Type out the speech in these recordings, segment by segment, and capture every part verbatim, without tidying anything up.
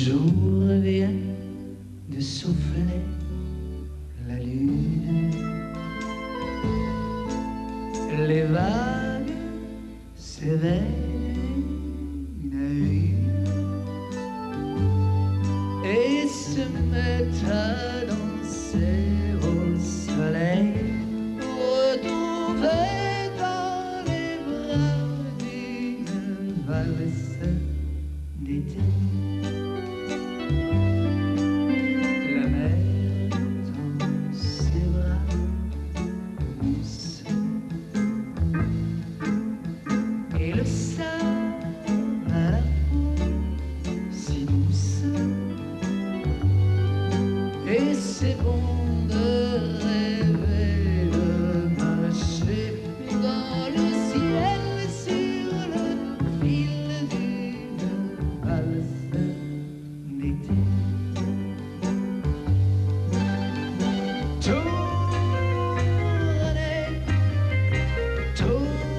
jour vient de souffler la lune. Les vagues s'éveillent une à une et se mettent à danser au soleil, retrouvés dans les bras d'une valse d'été. La mer dans ses bras mousse et le sable à la peau si douce, et c'est bon de rêver, de marcher dans le ciel sur le fil d'une valse d'été. Tournez, tournez,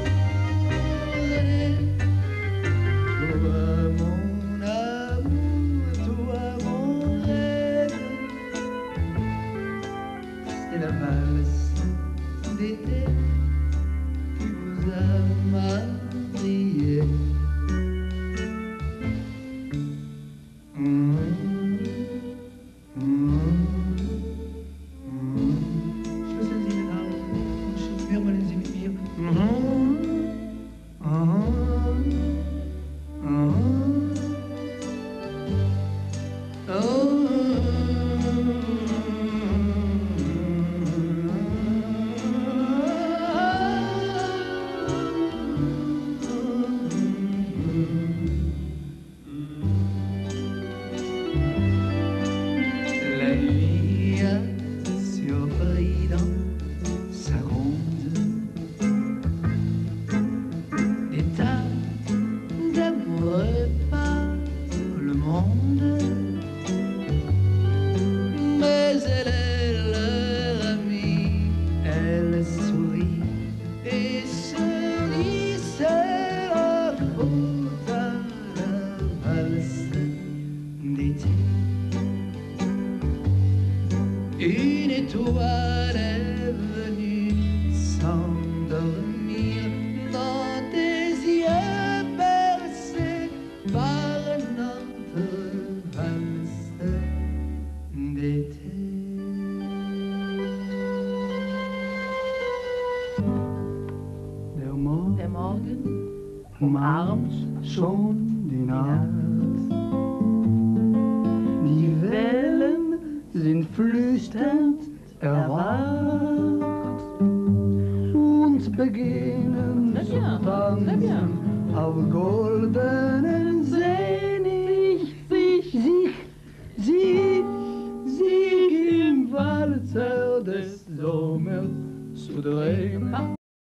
toi mon amour, toi mon rêve, c'est la valse d'été qui vous a marié. Mmh. Mmh. Mmh. Schlüssel Sie den Arm, schwirren Sie mit mir. Mmh. Mmh. Mmh. Oh. La nuit a surpris dans sa ronde des tas d'amoureux par le monde, mais elle est leur amie, elle sourit et se dit c'est la faute à la valse d'été. Une étoile est venue s'endormir dans tes yeux bercés par notre valse d'été. Der Morgen, Der Morgen umarmt schon die Nacht. Die Wellen sind flüsternd erwacht und beginnen Très zu bien, très bien. tanzen auf goldenen Seen. Sich, sich, sich, sich im Walzer des Sommers zu drehen.